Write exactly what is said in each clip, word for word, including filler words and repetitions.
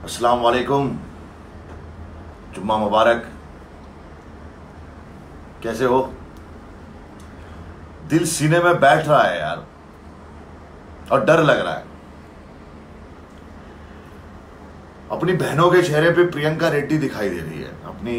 अस्सलाम वालेकुम, जुम्मा मुबारक। कैसे हो? दिल सीने में बैठ रहा है यार, और डर लग रहा है। अपनी बहनों के चेहरे पे प्रियंका रेड्डी दिखाई दे रही है, अपनी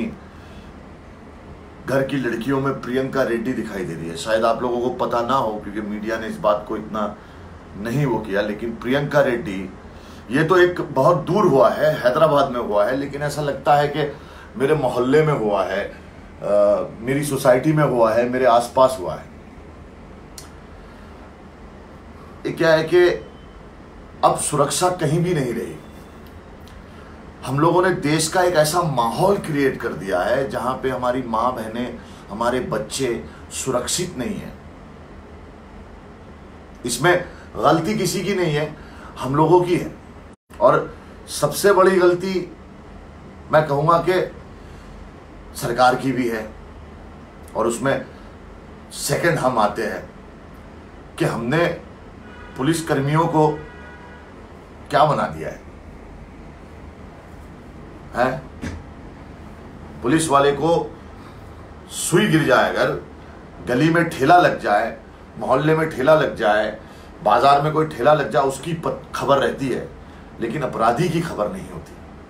घर की लड़कियों में प्रियंका रेड्डी दिखाई दे रही है। शायद आप लोगों को पता ना हो क्योंकि मीडिया ने इस बात को इतना नहीं वो किया, लेकिन प्रियंका रेड्डी ये तो एक बहुत दूर हुआ है, हैदराबाद में हुआ है, लेकिन ऐसा लगता है कि मेरे मोहल्ले में हुआ है, आ, मेरी सोसाइटी में हुआ है, मेरे आसपास हुआ है। ये क्या है कि अब सुरक्षा कहीं भी नहीं रही। हम लोगों ने देश का एक ऐसा माहौल क्रिएट कर दिया है जहां पे हमारी माँ बहनें, हमारे बच्चे सुरक्षित नहीं है। इसमें गलती किसी की नहीं है, हम लोगों की है। और सबसे बड़ी गलती मैं कहूंगा कि सरकार की भी है, और उसमें सेकंड हम आते हैं कि हमने पुलिस कर्मियों को क्या बना दिया है, है? पुलिस वाले को सुई गिर जाए, अगर गली में ठेला लग जाए, मोहल्ले में ठेला लग जाए, बाजार में कोई ठेला लग जाए, उसकी खबर रहती है, लेकिन अपराधी की खबर नहीं होती।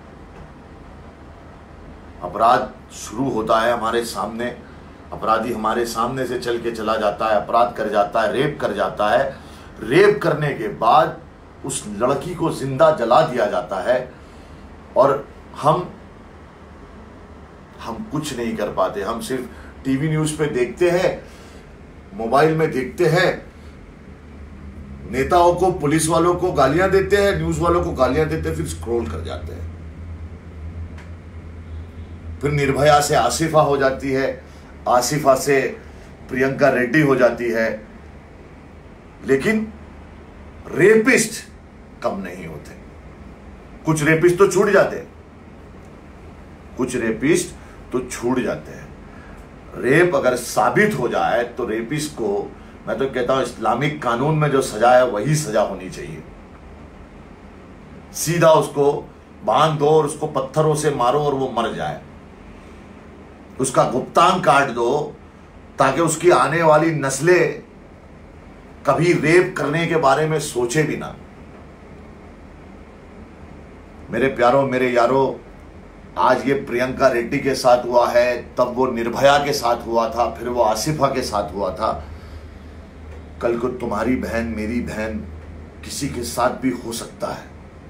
अपराध शुरू होता है हमारे सामने, अपराधी हमारे सामने से चल के चला जाता है, अपराध कर जाता है, रेप कर जाता है। रेप करने के बाद उस लड़की को जिंदा जला दिया जाता है, और हम हम कुछ नहीं कर पाते। हम सिर्फ टीवी न्यूज पे देखते हैं, मोबाइल में देखते हैं, नेताओं को, पुलिस वालों को गालियां देते हैं, न्यूज वालों को गालियां देते हैं, फिर स्क्रॉल कर जाते हैं। फिर निर्भया से आसिफा हो जाती है, आसिफा से प्रियंका रेड्डी हो जाती है, लेकिन रेपिस्ट कम नहीं होते। कुछ रेपिस्ट तो छूट जाते हैं, कुछ रेपिस्ट तो छूट जाते हैं। रेप अगर साबित हो जाए तो रेपिस्ट को, मैं तो कहता हूं, इस्लामिक कानून में जो सजा है वही सजा होनी चाहिए। सीधा उसको बांध दो और उसको पत्थरों से मारो और वो मर जाए, उसका गुप्तांग काट दो, ताकि उसकी आने वाली नस्लें कभी रेप करने के बारे में सोचे भी ना। मेरे प्यारों, मेरे यारों, आज ये प्रियंका रेड्डी के साथ हुआ है, तब वो निर्भया के साथ हुआ था, फिर वो आसिफा के साथ हुआ था। कल को तुम्हारी बहन, मेरी बहन, किसी के साथ भी हो सकता है।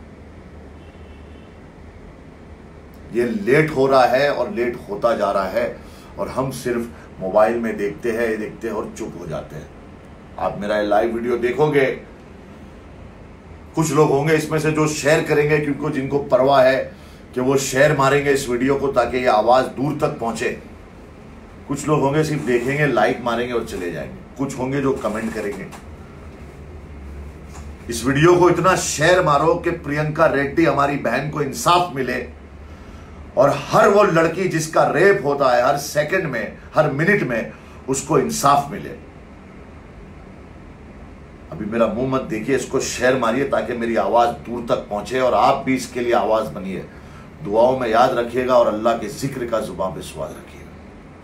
ये लेट हो रहा है और लेट होता जा रहा है, और हम सिर्फ मोबाइल में देखते हैं देखते हैं और चुप हो जाते हैं। आप मेरा लाइव वीडियो देखोगे, कुछ लोग होंगे इसमें से जो शेयर करेंगे, क्योंकि जिनको परवाह है कि वो शेयर मारेंगे इस वीडियो को ताकि ये आवाज दूर तक पहुंचे। कुछ लोग होंगे सिर्फ देखेंगे, लाइक मारेंगे और चले जाएंगे। कुछ होंगे जो कमेंट करेंगे। इस वीडियो को इतना शेयर मारो कि प्रियंका रेड्डी, हमारी बहन, को इंसाफ मिले, और हर वो लड़की जिसका रेप होता है हर सेकंड में, हर मिनट में, उसको इंसाफ मिले। अभी मेरा मुंह मत देखिए, इसको शेयर मारिए ताकि मेरी आवाज दूर तक पहुंचे, और आप भी इसके लिए आवाज बनिए। दुआओं में याद रखिएगा और अल्लाह के जिक्र का जुबान पे सवाल रखिए।